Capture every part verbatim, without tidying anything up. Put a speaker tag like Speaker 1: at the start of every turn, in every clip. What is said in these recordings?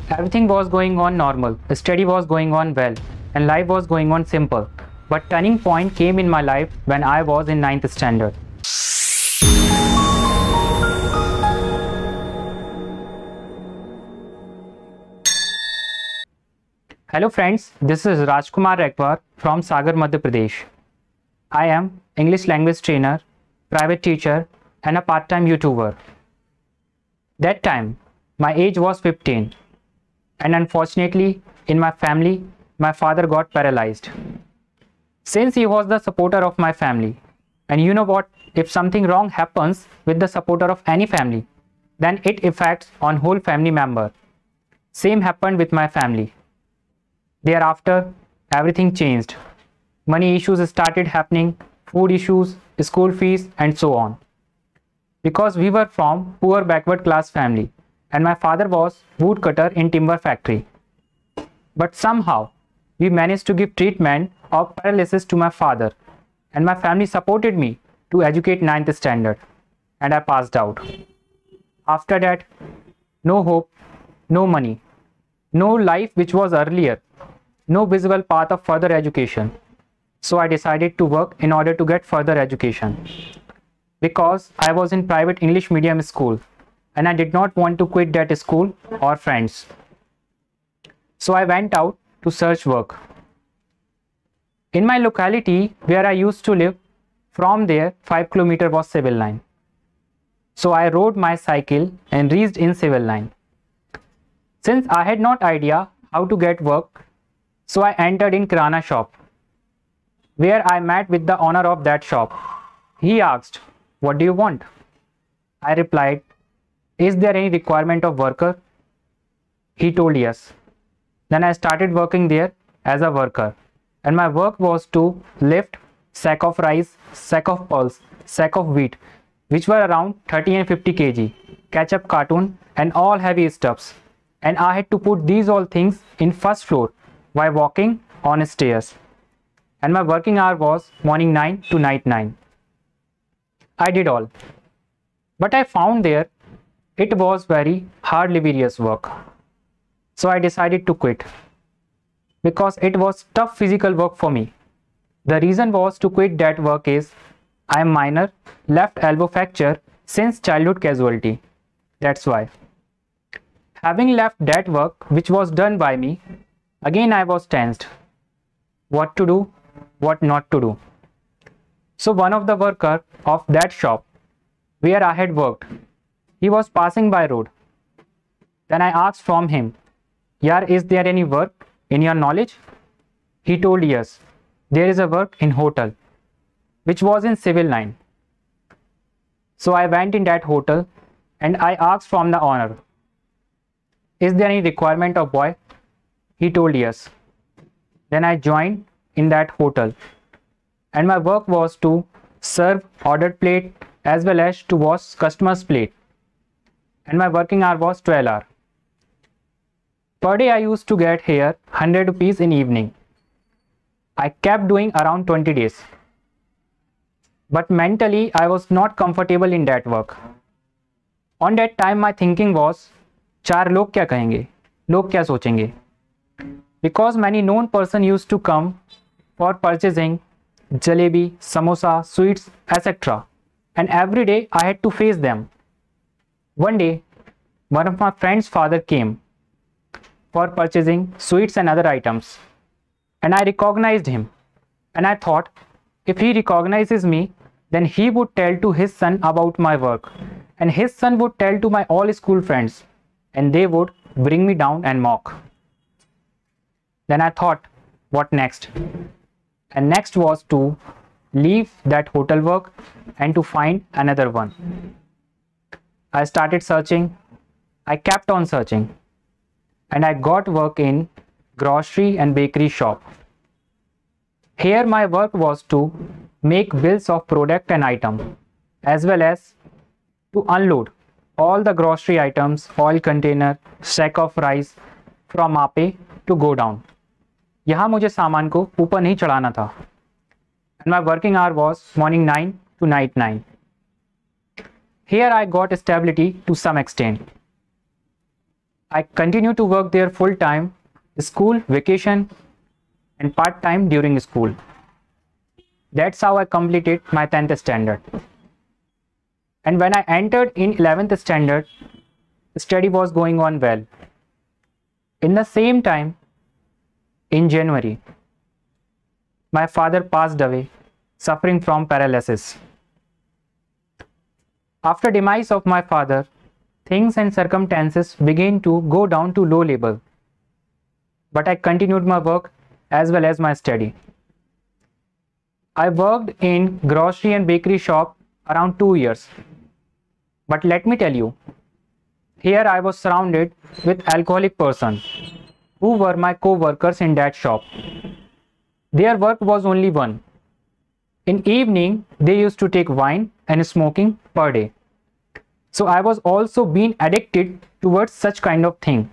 Speaker 1: Everything was going on normal, the study was going on well, and life was going on simple. But turning point came in my life when I was in ninth standard. Hello friends, this is Rajkumar Rekwar from Sagar, Madhya Pradesh. I am English language trainer, private teacher and a part-time YouTuber. That time, my age was fifteen and unfortunately in my family, my father got paralyzed. Since he was the supporter of my family, and you know what, if something wrong happens with the supporter of any family, then it affects on whole family member. Same happened with my family. Thereafter, everything changed. Money issues started happening, food issues, school fees and so on. Because we were from poor backward class family and my father was woodcutter in timber factory. But somehow, we managed to give treatment of paralysis to my father and my family supported me to educate ninth standard and I passed out. After that, no hope, no money, no life which was earlier, no visible path of further education. So I decided to work in order to get further education. Because I was in private English medium school and I did not want to quit that school or friends. So I went out to search work. In my locality where I used to live, from there five kilometers was civil line. So I rode my cycle and reached in civil line. Since I had not idea how to get work, so I entered in Kirana shop, where I met with the owner of that shop. He asked, "What do you want?" I replied, "Is there any requirement of worker?" He told yes. Then I started working there as a worker. And my work was to lift sack of rice, sack of pulse, sack of wheat, which were around thirty and fifty kilograms, ketchup carton and all heavy stuffs. And I had to put these all things in first floor while walking on stairs. And my working hour was morning nine to night nine. I did all. But I found there it was very hard laborious work. So I decided to quit. Because it was tough physical work for me. The reason was to quit that work is I am minor, left elbow fracture since childhood casualty. That's why. Having left that work which was done by me, again I was tensed. What to do, what not to do. So one of the worker of that shop where I had worked, he was passing by road. Then I asked from him, "Yaar, is there any work in your knowledge?" He told yes, there is a work in hotel, which was in civil line. So I went in that hotel and I asked from the owner, "Is there any requirement of boy?" He told yes. Then I joined in that hotel and my work was to serve ordered plate as well as to wash customers' plate. And my working hour was twelve hours. Per day I used to get here one hundred rupees in evening. I kept doing around twenty days. But mentally I was not comfortable in that work. On that time my thinking was, चार लोग क्या कहेंगे, लोग क्या सोचेंगे? Because many known person used to come for purchasing jalebi, samosa, sweets, et cetera. And every day I had to face them. One day, one of my friend's father came for purchasing sweets and other items. And I recognized him. And I thought, if he recognizes me, then he would tell to his son about my work. And his son would tell to my all school friends. And they would bring me down and mock. Then I thought, what next? And next was to leave that hotel work and to find another one. I started searching. I kept on searching. And I got work in grocery and bakery shop. Here my work was to make bills of product and item, as well as to unload all the grocery items, oil container, sack of rice from आपे to go down. यहाँ मुझे सामान को ऊपर नहीं चढ़ाना था. And my working hour was morning nine to night nine. Here I got stability to some extent. I continued to work there full time, school, vacation, and part time during school. That's how I completed my tenth standard. And when I entered in eleventh standard, study was going on well. In the same time, in January, my father passed away, suffering from paralysis. After demise of my father, things and circumstances began to go down to low level. But I continued my work as well as my study. I worked in grocery and bakery shop around two years. But let me tell you, here I was surrounded with alcoholic persons who were my co-workers in that shop. Their work was only one. In evening, they used to take wine and smoking per day. So I was also being addicted towards such kind of thing.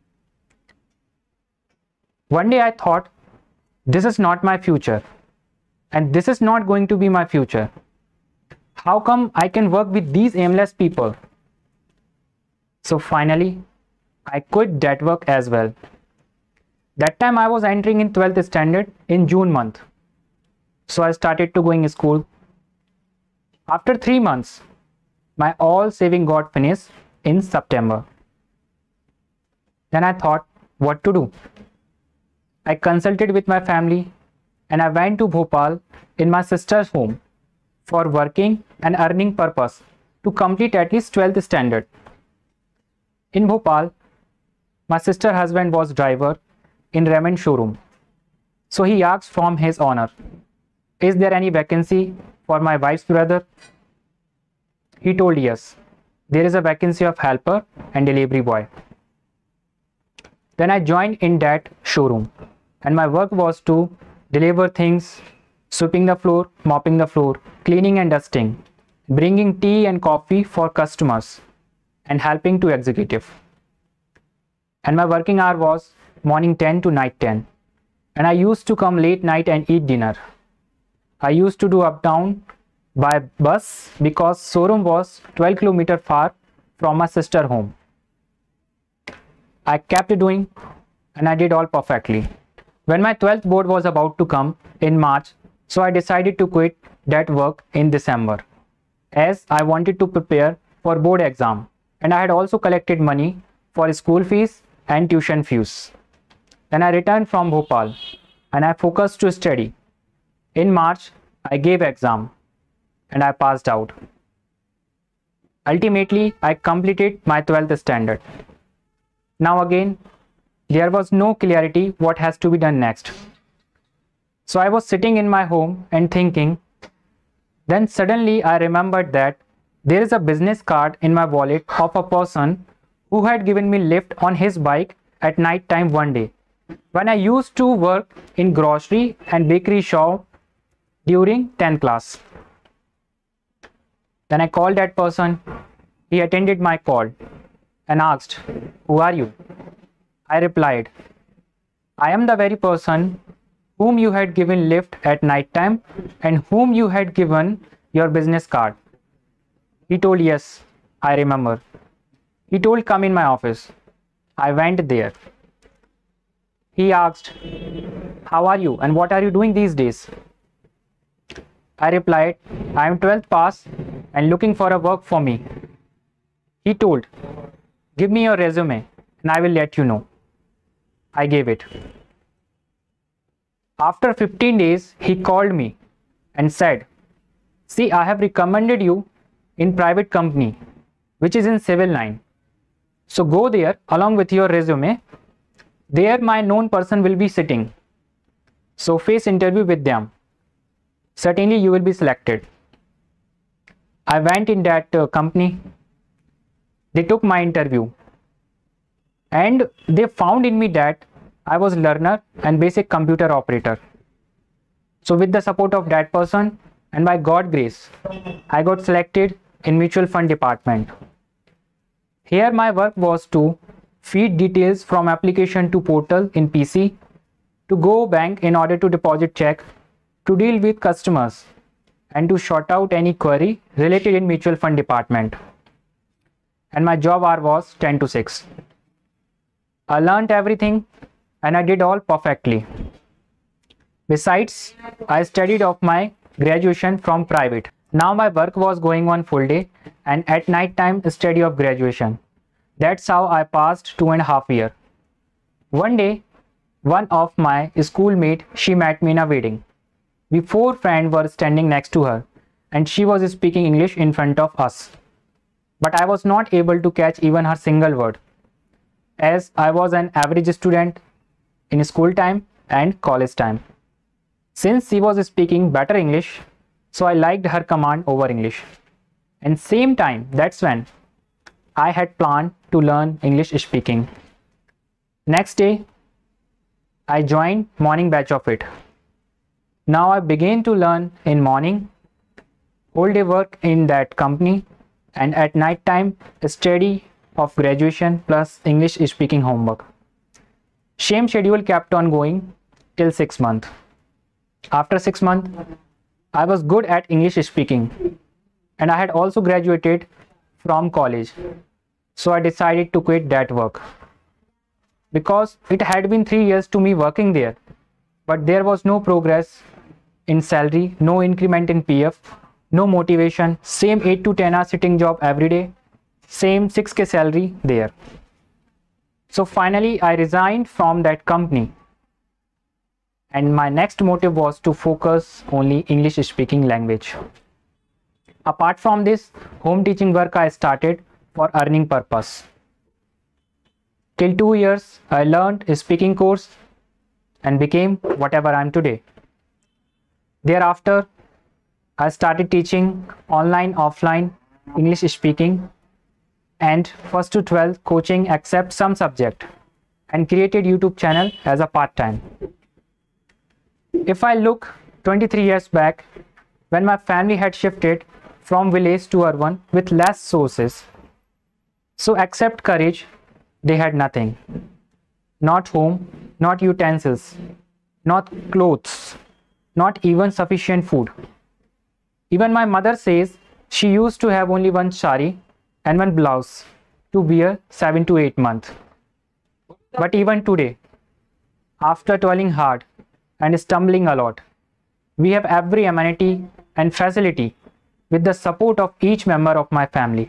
Speaker 1: One day I thought, this is not my future, and this is not going to be my future. How come I can work with these aimless people? So finally, I quit that work as well. That time I was entering in twelfth standard in June month. So I started to going to school. After three months, my all saving got finished in September. Then I thought, what to do? I consulted with my family and I went to Bhopal in my sister's home for working and earning purpose to complete at least twelfth standard. In Bhopal, my sister's husband was driver in Raymond showroom. So he asked from his owner, is there any vacancy for my wife's brother? He told yes, there is a vacancy of helper and delivery boy. Then I joined in that showroom and my work was to deliver things, sweeping the floor, mopping the floor, cleaning and dusting, bringing tea and coffee for customers and helping to executive. And my working hour was morning ten to night ten. And I used to come late night and eat dinner. I used to do up down by bus because showroom was twelve kilometers far from my sister home. I kept doing and I did all perfectly. When my twelfth board was about to come in March, so I decided to quit that work in December as I wanted to prepare for board exam and I had also collected money for school fees and tuition fees. Then I returned from Bhopal and I focused to study. In March, I gave exam and I passed out. Ultimately, I completed my twelfth standard. Now again, there was no clarity what has to be done next. So I was sitting in my home and thinking. Then suddenly I remembered that there is a business card in my wallet of a person who had given me lift on his bike at night time one day when I used to work in grocery and bakery shop during tenth class. Then I called that person. He attended my call and asked, who are you? I replied, I am the very person whom you had given lift at night time and whom you had given your business card. He told, yes, I remember. He told, come in my office. I went there. He asked, how are you and what are you doing these days? I replied, I am twelfth pass and looking for a work for me. He told, give me your resume and I will let you know. I gave it. After fifteen days, he called me and said, see, I have recommended you in private company, which is in civil line. So go there along with your resume. There my known person will be sitting. So face interview with them. Certainly you will be selected. I went in that uh, company. They took my interview. And they found in me that I was learner and basic computer operator. So with the support of that person and by God's grace, I got selected in mutual fund department. Here my work was to feed details from application to portal in P C, to go bank in order to deposit check, to deal with customers and to sort out any query related in mutual fund department. And my job hour was ten to six. I learned everything and I did all perfectly. Besides, I studied of my graduation from private. Now my work was going on full day and at night time study of graduation. That's how I passed two and a half year. One day, one of my schoolmate, she met me in a wedding. We four friends were standing next to her and she was speaking English in front of us. But I was not able to catch even her single word, as I was an average student in school time and college time. Since she was speaking better English, so I liked her command over English. And same time, that's when I had planned to learn English speaking. Next day, I joined morning batch of it. Now I began to learn in morning, whole day work in that company, and at night time study of graduation plus English speaking homework. Same schedule kept on going till six months. After six months, I was good at English speaking and I had also graduated from college. So I decided to quit that work because it had been three years to me working there, but there was no progress in salary, no increment in P F, no motivation, same eight to ten hour sitting job every day, same six K salary there. So finally I resigned from that company. And my next motive was to focus only English speaking language. Apart from this, home teaching work I started for earning purpose. Till two years, I learned a speaking course and became whatever I am today. Thereafter, I started teaching online, offline English speaking and first to twelfth coaching except some subject and created YouTube channel as a part-time. If I look twenty-three years back, when my family had shifted from village to urban with less sources, so except courage, they had nothing. Not home, not utensils, not clothes, not even sufficient food. Even my mother says she used to have only one sari and one blouse to wear seven to eight months. But even today, after toiling hard and stumbling a lot, we have every amenity and facility with the support of each member of my family.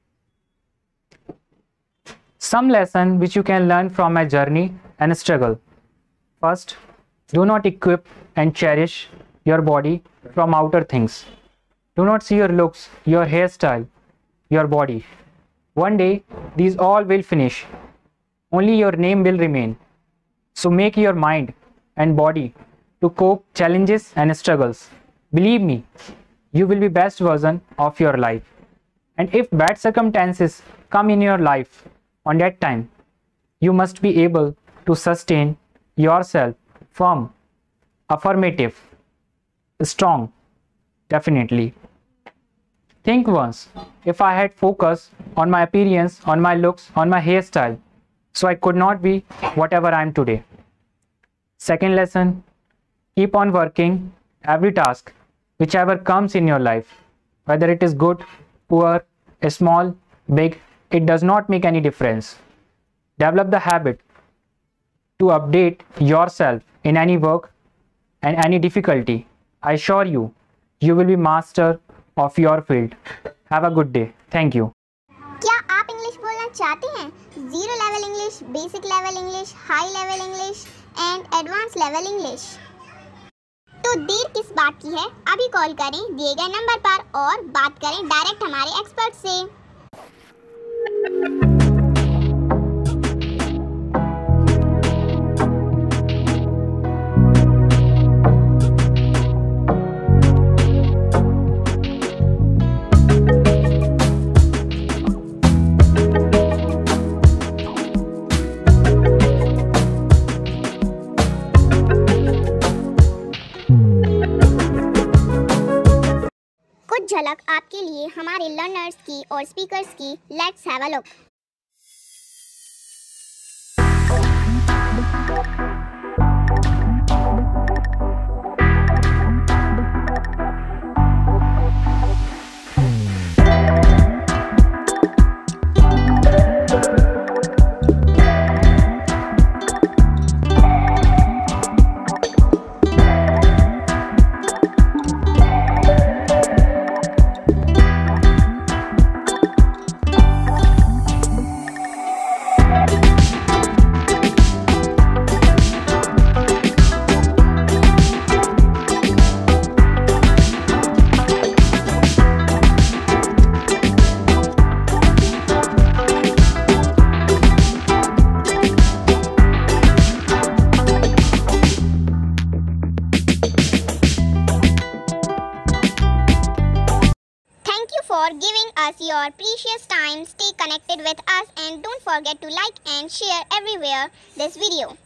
Speaker 1: Some lesson which you can learn from my journey and struggle. First, do not equip and cherish your body from outer things. Do not see your looks, your hairstyle, your body. One day, these all will finish. Only your name will remain. So make your mind and body to cope challenges and struggles. Believe me, you will be best version of your life. And if bad circumstances come in your life, on that time, you must be able to sustain yourself firm, affirmative, strong, definitely. Think once, if I had focused on my appearance, on my looks, on my hairstyle, so I could not be whatever I am today. Second lesson, keep on working every task, whichever comes in your life, whether it is good, poor, small, big, it does not make any difference. Develop the habit to update yourself in any work and any difficulty. I assure you, you will be master of your field. Have a good day. Thank you.
Speaker 2: क्या आप English बोलना चाहते हैं? Zero level English, basic level English, high level English and advance level English. तो there किस बात की है, अभी कॉल करें दिए गए नंबर पर और बात करें डायरेक्ट हमारे एक्सपर्ट से। कुछ झलक आपके लिए हमारे लर्नर्स की और स्पीकर्स की। Let's have a look. for giving us your precious time. Stay connected with us and don't forget to like and share everywhere this video.